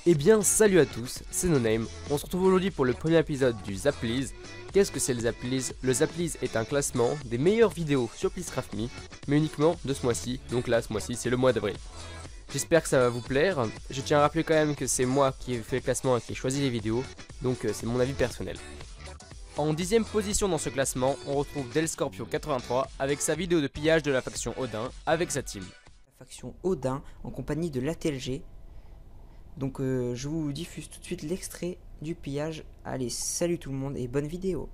Eh bien salut à tous, c'est NoName. On se retrouve aujourd'hui pour le premier épisode du Zaplease. Qu'est-ce que c'est le Zaplease? Le Zaplease est un classement des meilleures vidéos sur PleaseCraftMe, mais uniquement de ce mois-ci, donc là ce mois-ci c'est le mois d'avril. J'espère que ça va vous plaire. Je tiens à rappeler quand même que c'est moi qui ai fait le classement et qui ai choisi les vidéos, donc c'est mon avis personnel. En 10ème position dans ce classement, on retrouve DelScorpio83 avec sa vidéo de pillage de la faction Odin avec sa team. La faction Odin en compagnie de l'ATLG. Donc je vous diffuse tout de suite l'extrait du pillage. Allez, salut tout le monde et bonne vidéo.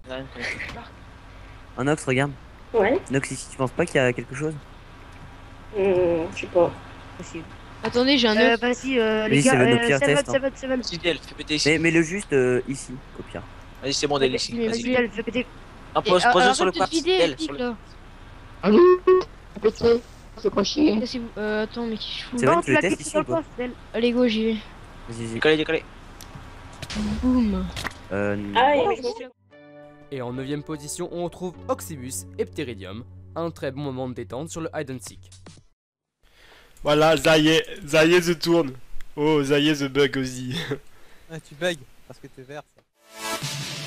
Un Nox, regarde. Ouais. Nox, ici, tu penses pas qu'il y a quelque chose? Je sais pas. Possible. Attendez, j'ai un œuf. Oui, Vas-y, les c'est gars, le pire test, hein. c'est bon. Fidèle, fais péter ici. Mais le juste ici, au pire. Vas-y, c'est bon, Del ici. Mais Vas-y. Fidèle, fais péter. Impose, pose-le sur le quartz. Del, sur le... là. Allô. Pété. C'est pas chier. Laissez-vous. Attends, mais qui je fous. C'est vrai Non, que tu le l'as testes cliqué ici sur ou le pas? poste, Fidèle. Allez, go, j'y vais. Vas-y, Décollez, décollez. Boum. Ah, mais Et en 9ème position, on retrouve Oxybus et Pteridium, un très bon moment de détente sur le hide and seek. Voilà, ça y est, je tourne. Oh, ça y est, the bug aussi. Ah, tu bugs parce que t'es vert. Ça.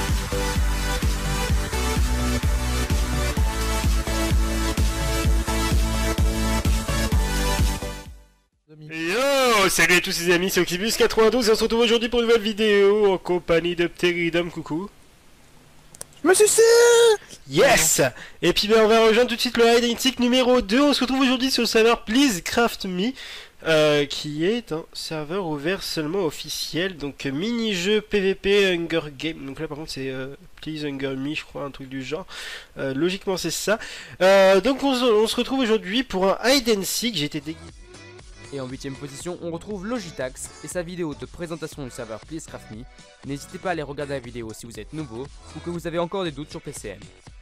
Yo, salut à tous les amis, c'est Oxybus92 et on se retrouve aujourd'hui pour une nouvelle vidéo en compagnie de Pteridium, coucou. Je me suis dit. Yes. Et puis ben, on va rejoindre tout de suite le hide and seek numéro 2. On se retrouve aujourd'hui sur le serveur PleaseCraftMe, qui est un serveur ouvert seulement officiel. Donc mini-jeu PVP Hunger Game. Donc là par contre c'est Please Hunger Me, je crois, un truc du genre. Logiquement c'est ça. Donc on se retrouve aujourd'hui pour un hide and seek. J'ai été déguisé. Et en 8ème position, on retrouve Logitax et sa vidéo de présentation du serveur PleaseCraftMe. N'hésitez pas à aller regarder la vidéo si vous êtes nouveau ou que vous avez encore des doutes sur PCM.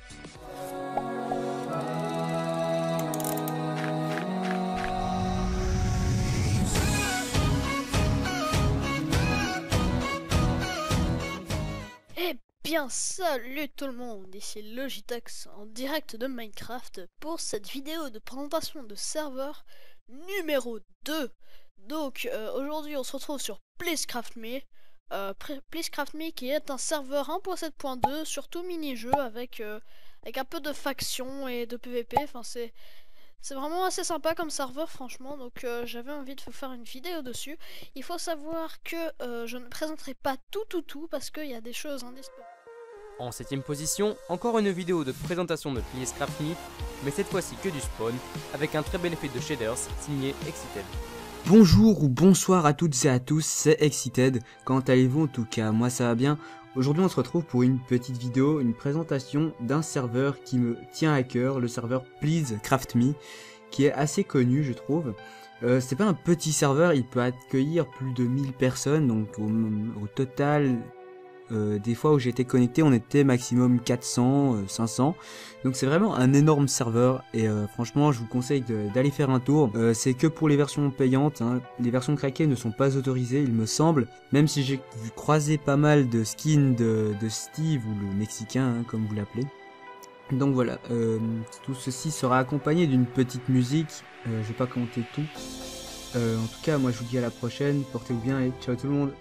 Eh bien salut tout le monde, ici Logitax en direct de Minecraft pour cette vidéo de présentation de serveur numéro 2. Donc aujourd'hui on se retrouve sur PleaseCraftMe, PleaseCraftMe qui est un serveur 1.7.2, surtout mini-jeu avec un peu de faction et de PVP, enfin c'est vraiment assez sympa comme serveur franchement, donc j'avais envie de vous faire une vidéo dessus. Il faut savoir que je ne présenterai pas tout parce qu'il y a des choses indispensables. En 7ème position, encore une vidéo de présentation de PleaseCraftMe, mais cette fois-ci que du spawn, avec un très bel effet de shaders signé Excited. Bonjour ou bonsoir à toutes et à tous, c'est Excited. Comment allez-vous en tout cas? Moi ça va bien. Aujourd'hui on se retrouve pour une petite vidéo, une présentation d'un serveur qui me tient à cœur, le serveur PleaseCraftMe, qui est assez connu je trouve. C'est pas un petit serveur, il peut accueillir plus de 1000 personnes, donc au total, des fois où j'étais connecté on était maximum 400, 500, donc c'est vraiment un énorme serveur et franchement je vous conseille d'aller faire un tour. C'est que pour les versions payantes, hein. Les versions craquées ne sont pas autorisées il me semble, même si j'ai vu croiser pas mal de skins de Steve ou le Mexicain, hein, comme vous l'appelez. Donc voilà, tout ceci sera accompagné d'une petite musique, je vais pas commenter tout. En tout cas moi je vous dis à la prochaine, portez-vous bien et ciao tout le monde.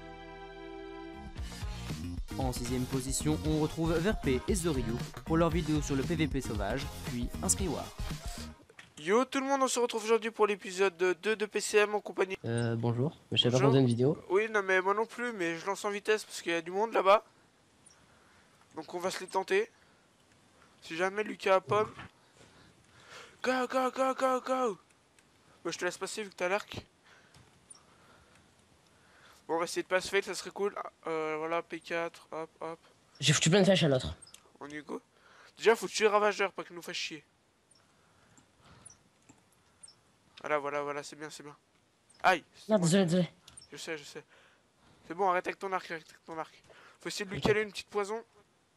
En 6ème position, on retrouve Verpé et Zoryu pour leur vidéo sur le PVP sauvage, puis un Skyward. Yo tout le monde, on se retrouve aujourd'hui pour l'épisode 2 de PCM en compagnie. Bonjour, je sais pas Bonjour. regarder une vidéo. Oui, non mais moi non plus, mais je lance en vitesse parce qu'il y a du monde là-bas. Donc on va se les tenter. Si jamais Lucas a pomme. Go, go, go, go, go. Moi je te laisse passer vu que t'as l'arc. Bon, on va essayer de pas se fail, ça serait cool. Voilà, P4, hop, hop. J'ai foutu plein de flèches à l'autre. On y go. Déjà, faut tuer Ravageur, pas qu'il nous fasse chier. Voilà, c'est bien, c'est bien. Aïe. Non, désolé. Je sais. C'est bon, arrête avec ton arc, Faut essayer de lui caler une petite poison.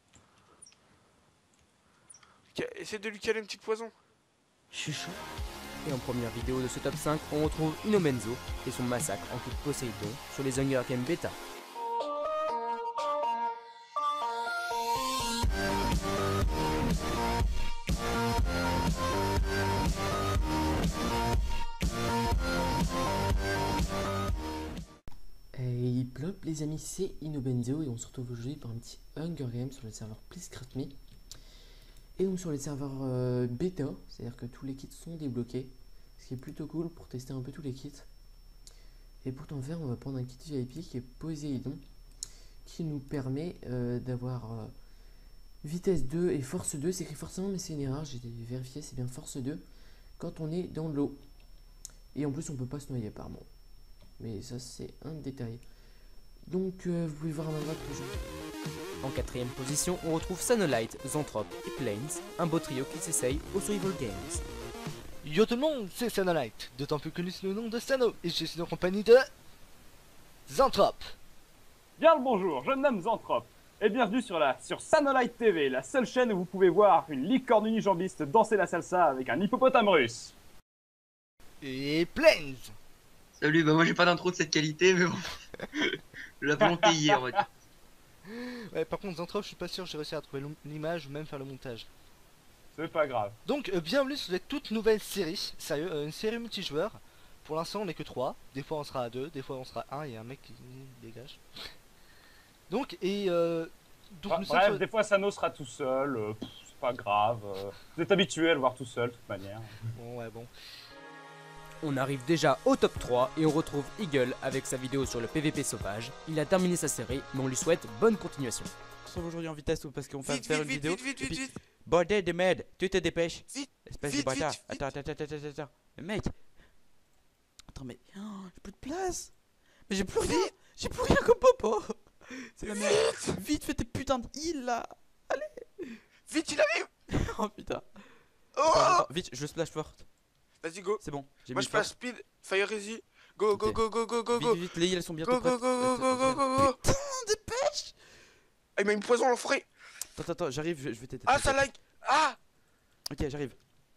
Essaye de lui caler une petite poison. Je suis chaud. Et en première vidéo de ce top 5, on retrouve Inomenzo et son massacre en toute Poséidon sur les Hunger Games Beta. Hey plop les amis, c'est Inobenzo et on se retrouve aujourd'hui pour un petit Hunger Games sur le serveur Please Craft Me. Et donc sur les serveurs bêta, c'est-à-dire que tous les kits sont débloqués, ce qui est plutôt cool pour tester un peu tous les kits. Et pour t'en faire, on va prendre un kit VIP qui est Poséidon, qui nous permet d'avoir vitesse 2 et force 2. C'est écrit forcément mais c'est une erreur, j'ai vérifié, c'est bien force 2 quand on est dans l'eau. Et en plus on peut pas se noyer apparemment. Mais ça c'est un détail. Donc vous pouvez voir à ma droite que je... En quatrième position, on retrouve Sanolite, Zanthrope et Plains, un beau trio qui s'essaye au Survival Games. Yo tout le monde, c'est Sanolite, d'autant plus connu sous le nom de Sano, et je suis en compagnie de... Zanthrope. Bien le bonjour, je me nomme Zanthrope, et bienvenue sur Sanolite TV, la seule chaîne où vous pouvez voir une licorne unijambiste danser la salsa avec un hippopotame russe. Et Plains. Salut, bah moi j'ai pas d'intro de cette qualité, mais bon, je la volonté hier, on va dire. Ouais, par contre, Zanthrope, je suis pas sûr que j'ai réussi à trouver l'image ou même faire le montage. C'est pas grave. Donc, bienvenue sur cette toute nouvelle série, sérieux, une série multijoueur. Pour l'instant, on n'est que 3, des fois on sera à 2, des fois on sera à 1, et un mec qui dégage. Donc, bref, des fois Sano sera tout seul, c'est pas grave, vous êtes habitué à le voir tout seul, de toute manière. Bon, ouais, bon. On arrive déjà au top 3 et on retrouve Eagle avec sa vidéo sur le PVP sauvage. Il a terminé sa série, mais on lui souhaite bonne continuation. On se retrouve aujourd'hui en vitesse parce qu'on va faire une vidéo. Vite. Bordel de merde, tu te dépêches. Espèce de bâtard. Attends. Mais mec. Attends, mais. Oh, j'ai plus de place. Mais j'ai plus rien. J'ai plus rien comme popo. C'est la merde. Vite, fais tes putains de heal là. Allez. Vite, il arrive. Oh putain. Oh vite, je splash forte. Vas-y, go. C'est bon. Moi, je flash speed, fire easy. Go. Vite, les heals, elles sont bientôt prêtes. Go. Putain, dépêche. Ah, il m'a mis poison l'enfoiré. Attends, j'arrive, je vais t'aider. Ah, ça lag. Ah. Ok, j'arrive.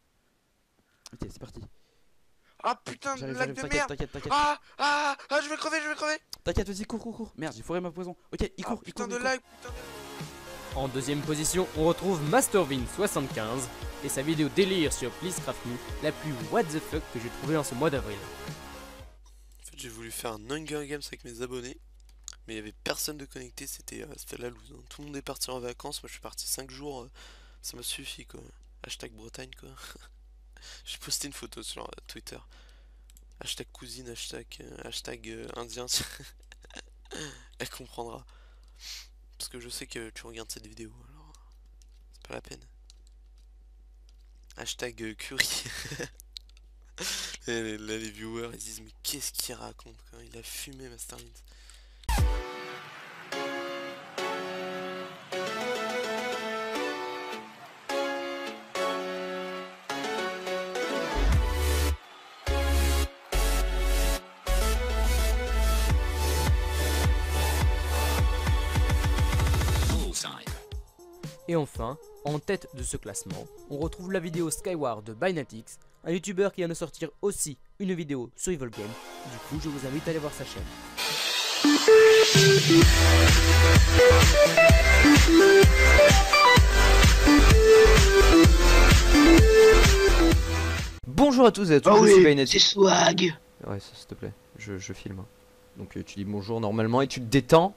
Ok, c'est parti. Ah putain de lag de merde. T'inquiète. Ah, je vais crever. T'inquiète, vas-y, cours. Merde, j'ai foiré ma poison. Ok, il court. Putain de lag. En deuxième position, on retrouve Mastervin75 et sa vidéo délire sur Please Craft Me, la plus what the fuck que j'ai trouvé en ce mois d'avril. En fait, j'ai voulu faire un Hunger Games avec mes abonnés, mais il n'y avait personne de connecté, c'était la loose. Hein. Tout le monde est parti en vacances, moi je suis parti 5 jours, ça m'a suffi quoi. Hashtag Bretagne quoi. J'ai posté une photo sur Twitter. Hashtag cousine, hashtag indien. Elle comprendra. Parce que je sais que tu regardes cette vidéo, alors c'est pas la peine. Hashtag curry. Et là les viewers ils disent mais qu'est-ce qu'il raconte quoi. Il a fumé Mastervin. Et enfin, en tête de ce classement, on retrouve la vidéo Skyward de Bynatix, un youtubeur qui vient de sortir aussi une vidéo Survival Game. Du coup, je vous invite à aller voir sa chaîne. Bonjour à tous et à tous, je suis Bynatix. C'est swag. Ouais, ça s'il te plaît, je filme. Donc tu dis bonjour normalement et tu te détends.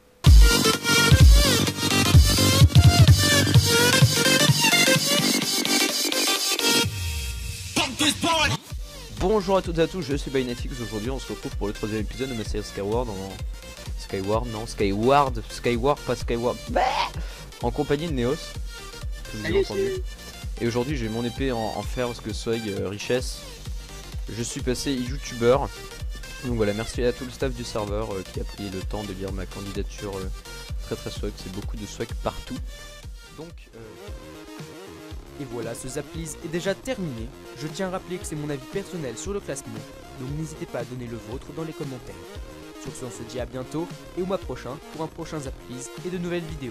Bonjour à toutes et à tous, je suis Bynatix. Aujourd'hui on se retrouve pour le 3ème épisode de ma série Skyward en compagnie de Neos, que vous avez entendu. Et aujourd'hui j'ai mon épée en fer parce que soy richesse. Je suis passé youtubeur. Donc voilà, merci à tout le staff du serveur qui a pris le temps de lire ma candidature très swag, c'est beaucoup de swag partout. Donc Et voilà, ce Zaplease est déjà terminé. Je tiens à rappeler que c'est mon avis personnel sur le classement, donc n'hésitez pas à donner le vôtre dans les commentaires. Sur ce, on se dit à bientôt et au mois prochain pour un prochain Zaplease et de nouvelles vidéos.